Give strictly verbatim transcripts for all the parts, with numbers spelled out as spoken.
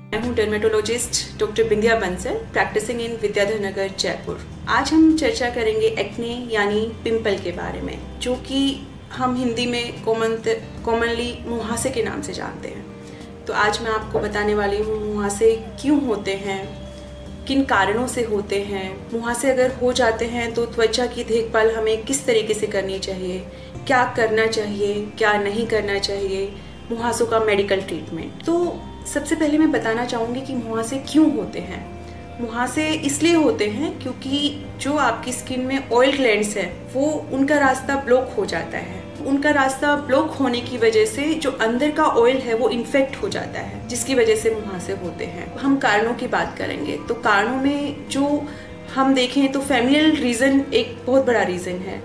मैं हूँ dermatologist doctor Bindiya Bansal, practising in Vidyadhar Nagar Jaipur. आज हम चर्चा करेंगे एक्ने यानी पिंपल के बारे में, जो कि हम हिंदी में कॉमन कॉमनली मुहासे के नाम से जानते हैं। तो आज मैं आपको बताने वाली हूँ मुहासे क्यों होते हैं, किन कारणों से होते हैं, मुहासे अगर हो जाते हैं तो त्वचा की देखभाल हमें किस तरीके से करनी चाहिए, क्या करना चाहिए, क्या नहीं करना चाहिए, मुहासों का मेडिकल ट्रीटमेंट। तो सबसे पहले मैं बताना चाहूँगी कि मुहासे क्यों होते हैं। मुहासे इसलिए होते हैं क्योंकि जो आपकी स्किन में ऑयल ग्लैंड्स हैं वो उनका रास्ता ब्लॉक हो जाता है। उनका रास्ता ब्लॉक होने की वजह से जो अंदर का ऑयल है वो इन्फेक्ट हो जाता है, जिसकी वजह से मुहासे होते हैं। हम कारणों की बात करेंगे तो कारणों में जो हम देखें तो फैमिलियल रीज़न एक बहुत बड़ा रीज़न है।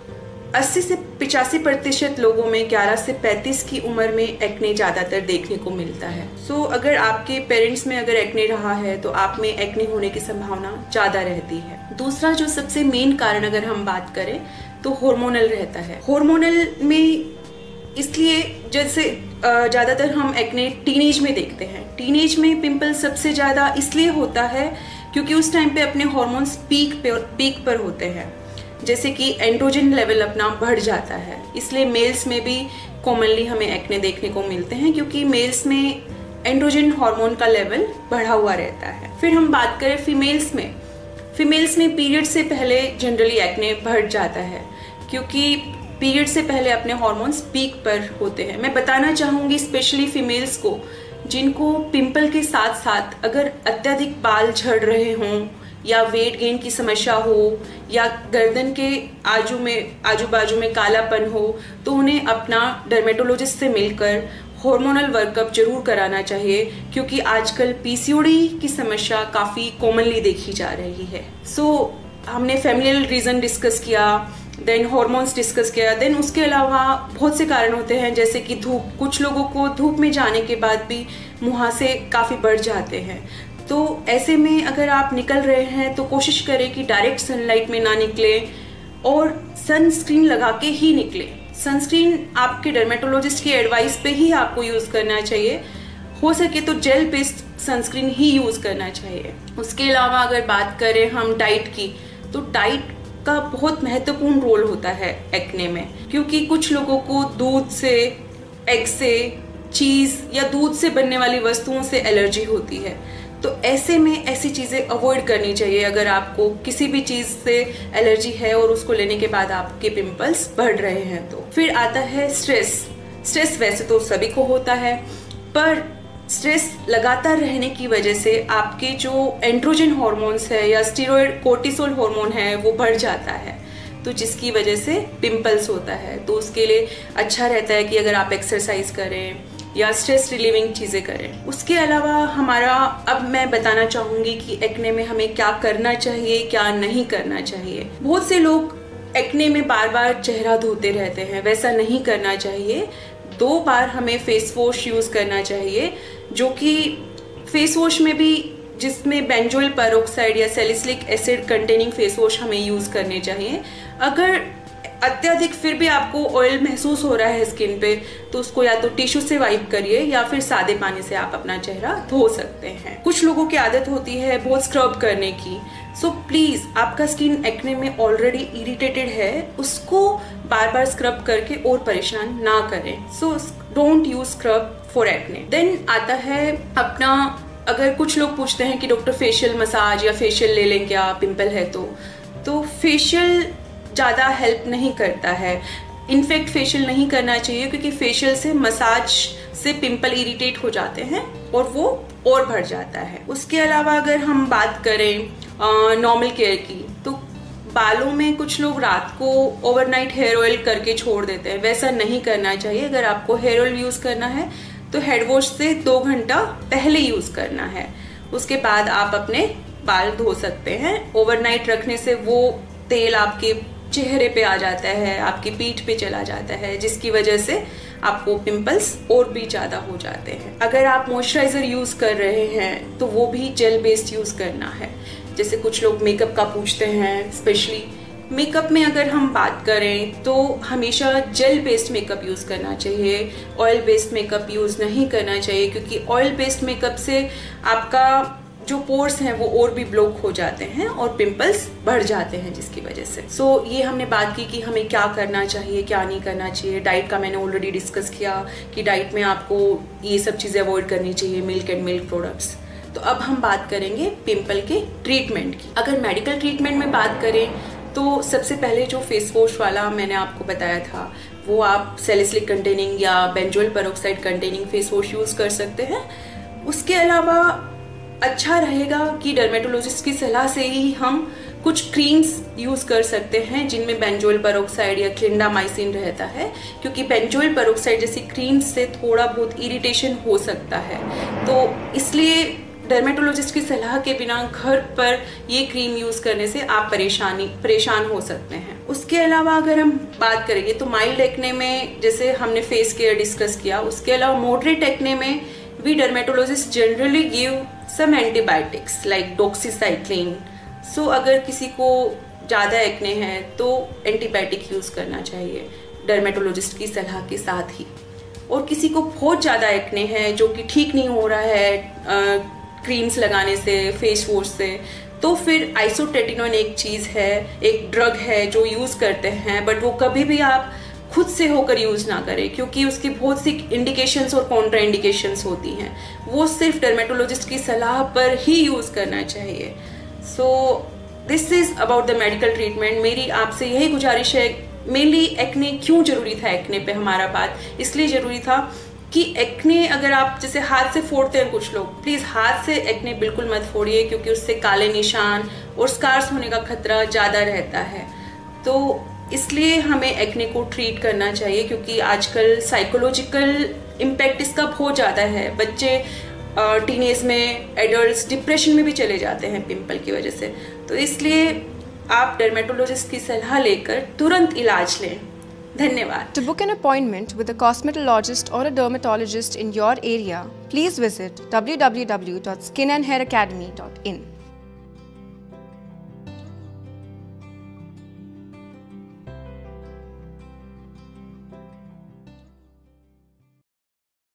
अस्सी से पिचासी प्रतिशत लोगों में ग्यारह से पैंतीस की उम्र में एक्ने ज़्यादातर देखने को मिलता है। सो so, अगर आपके पेरेंट्स में अगर एक्ने रहा है तो आप में एक्ने होने की संभावना ज़्यादा रहती है। दूसरा जो सबसे मेन कारण अगर हम बात करें तो हार्मोनल रहता है। हार्मोनल में इसलिए जैसे ज़्यादातर हम एक्ने टीनेज में देखते हैं। टीनेज में पिंपल सबसे ज़्यादा इसलिए होता है क्योंकि उस टाइम पे अपने हार्मोन्स पीक पे पीक पर होते हैं, जैसे कि एंड्रोजन लेवल अपना बढ़ जाता है। इसलिए मेल्स में भी कॉमनली हमें एक्ने देखने को मिलते हैं क्योंकि मेल्स में एंड्रोजन हार्मोन का लेवल बढ़ा हुआ रहता है। फिर हम बात करें फीमेल्स में, फीमेल्स में पीरियड से पहले जनरली एक्ने बढ़ जाता है क्योंकि पीरियड से पहले अपने हार्मोन्स पीक पर होते हैं। मैं बताना चाहूँगी स्पेशली फीमेल्स को जिनको पिंपल के साथ साथ अगर अत्यधिक बाल झड़ रहे हों या वेट गेन की समस्या हो या गर्दन के आजू में आजू बाजू में कालापन हो, तो उन्हें अपना डर्मेटोलॉजिस्ट से मिलकर हार्मोनल वर्कअप जरूर कराना चाहिए क्योंकि आजकल पीसीओडी की समस्या काफ़ी कॉमनली देखी जा रही है। सो so, हमने फैमिलियल रीज़न डिस्कस किया, देन हॉर्मोन्स डिस्कस किया, देन उसके अलावा बहुत से कारण होते हैं जैसे कि धूप। कुछ लोगों को धूप में जाने के बाद भी मुहासे काफ़ी बढ़ जाते हैं। तो ऐसे में अगर आप निकल रहे हैं तो कोशिश करें कि डायरेक्ट सनलाइट में ना निकले और सनस्क्रीन लगा के ही निकले। सनस्क्रीन आपके डर्मेटोलॉजिस्ट की एडवाइस पे ही आपको यूज़ करना चाहिए। हो सके तो जेल बेस्ड सनस्क्रीन ही यूज़ करना चाहिए। उसके अलावा अगर बात करें हम डाइट की, तो डाइट का बहुत महत्वपूर्ण रोल होता है एक्ने में, क्योंकि कुछ लोगों को दूध से, एग से, चीज़ या दूध से बनने वाली वस्तुओं से एलर्जी होती है। तो ऐसे में ऐसी चीज़ें अवॉइड करनी चाहिए अगर आपको किसी भी चीज़ से एलर्जी है और उसको लेने के बाद आपके पिंपल्स बढ़ रहे हैं। तो फिर आता है स्ट्रेस। स्ट्रेस वैसे तो सभी को होता है, पर स्ट्रेस लगातार रहने की वजह से आपके जो एंड्रोजन हार्मोन्स है या स्टीरॉयड कोर्टिसोल हार्मोन है वो बढ़ जाता है, तो जिसकी वजह से पिंपल्स होता है। तो उसके लिए अच्छा रहता है कि अगर आप एक्सरसाइज करें या स्ट्रेस रिलीविंग चीज़ें करें। उसके अलावा हमारा अब मैं बताना चाहूँगी कि एक्ने में हमें क्या करना चाहिए, क्या नहीं करना चाहिए। बहुत से लोग एक्ने में बार बार चेहरा धोते रहते हैं, वैसा नहीं करना चाहिए। दो बार हमें फेस वॉश यूज़ करना चाहिए, जो कि फेस वॉश में भी जिसमें बेंजोइल पेरोक्साइड या salicylic acid containing face wash हमें यूज़ करने चाहिए। अगर अत्यधिक फिर भी आपको ऑयल महसूस हो रहा है स्किन पे, तो उसको या तो टिश्यू से वाइप करिए या फिर सादे पानी से आप अपना चेहरा धो सकते हैं। कुछ लोगों की आदत होती है बहुत स्क्रब करने की। सो प्लीज, आपका स्किन एक्ने में ऑलरेडी इरिटेटेड है, उसको बार बार स्क्रब करके और परेशान ना करें। So don't use scrub for acne. Then आता है अपना, अगर कुछ लोग पूछते हैं कि डॉक्टर फेशियल मसाज या फेशियल ले लें क्या, पिंपल है तो तो फेशियल ज़्यादा हेल्प नहीं करता है। इनफैक्ट फेशियल नहीं करना चाहिए क्योंकि फेशियल से, मसाज से पिंपल इरिटेट हो जाते हैं और वो और बढ़ जाता है। उसके अलावा अगर हम बात करें नॉर्मल केयर की, तो बालों में कुछ लोग रात को ओवरनाइट हेयर ऑयल करके छोड़ देते हैं, वैसा नहीं करना चाहिए। अगर आपको हेयर ऑयल यूज़ करना है तो हेड वॉश से दो घंटा पहले यूज़ करना है, उसके बाद आप अपने बाल धो सकते हैं। ओवरनाइट रखने से वो तेल आपके चेहरे पे आ जाता है, आपकी पीठ पे चला जाता है, जिसकी वजह से आपको पिंपल्स और भी ज़्यादा हो जाते हैं। अगर आप मॉइस्चराइजर यूज़ कर रहे हैं तो वो भी जेल बेस्ड यूज़ करना है। जैसे कुछ लोग मेकअप का पूछते हैं, स्पेशली मेकअप में अगर हम बात करें तो हमेशा जेल बेस्ड मेकअप यूज़ करना चाहिए, ऑयल बेस्ड मेकअप यूज़ नहीं करना चाहिए, क्योंकि ऑयल बेस्ड मेकअप से आपका जो पोर्स हैं वो और भी ब्लॉक हो जाते हैं और पिंपल्स बढ़ जाते हैं जिसकी वजह से। सो so, ये हमने बात की कि हमें क्या करना चाहिए, क्या नहीं करना चाहिए। डाइट का मैंने ऑलरेडी डिस्कस किया कि डाइट में आपको ये सब चीज़ें अवॉइड करनी चाहिए, मिल्क एंड मिल्क प्रोडक्ट्स। तो अब हम बात करेंगे पिंपल के ट्रीटमेंट की। अगर मेडिकल ट्रीटमेंट में बात करें तो सबसे पहले जो फेस वॉश वाला मैंने आपको बताया था वो आप सैलिसिलिक कंटेनिंग या benzoyl peroxide containing face wash use कर सकते हैं। उसके अलावा अच्छा रहेगा कि डर्मेटोलॉजिस्ट की सलाह से ही हम कुछ क्रीम्स यूज़ कर सकते हैं जिनमें बेंजोइल पेरोक्साइड या क्लिंडामाइसिन रहता है, क्योंकि बेंजोइल पेरोक्साइड जैसी क्रीम्स से थोड़ा बहुत इरिटेशन हो सकता है। तो इसलिए डर्मेटोलॉजिस्ट की सलाह के बिना घर पर ये क्रीम यूज़ करने से आप परेशानी परेशान हो सकते हैं। उसके अलावा अगर हम बात करेंगे तो माइल्ड एक्ने में जैसे हमने फेस केयर डिस्कस किया, उसके अलावा मॉडरेट एक्ने में we dermatologist generally give some antibiotics like doxycycline. So अगर किसी को ज़्यादा एक्ने है तो एंटीबायोटिक यूज़ करना चाहिए डर्मेटोलॉजिस्ट की सलाह के साथ ही। और किसी को बहुत ज़्यादा एक्ने है जो कि ठीक नहीं हो रहा है आ, क्रीम्स लगाने से, फेस वॉश से, तो फिर आइसोट्रेटिनोन एक चीज़ है, एक ड्रग है जो यूज़ करते हैं, बट वो कभी भी आप खुद से होकर यूज़ ना करें क्योंकि उसकी बहुत सी इंडिकेशंस और कॉन्ट्रा इंडिकेशंस होती हैं। वो सिर्फ डर्मेटोलॉजिस्ट की सलाह पर ही यूज़ करना चाहिए। So this is about the medical treatment. मेरी आपसे यही गुजारिश है, मेनली एक्ने क्यों ज़रूरी था, एक्ने पे हमारा बात इसलिए ज़रूरी था कि एक्ने अगर आप जैसे हाथ से फोड़ते हैं कुछ लोग, प्लीज़ हाथ से एक्ने बिल्कुल मत फोड़िए क्योंकि उससे काले निशान और स्कार्स होने का खतरा ज़्यादा रहता है। तो इसलिए हमें एक्ने को ट्रीट करना चाहिए क्योंकि आजकल साइकोलॉजिकल इम्पैक्ट इसका बहुत ज़्यादा है। बच्चे टीनेज में, एडल्ट्स डिप्रेशन में भी चले जाते हैं पिंपल की वजह से। तो इसलिए आप डर्मेटोलॉजिस्ट की सलाह लेकर तुरंत इलाज लें। धन्यवाद। To book an appointment with a cosmetologist or a dermatologist in your area, please visit w w w dot skin and hair academy dot in.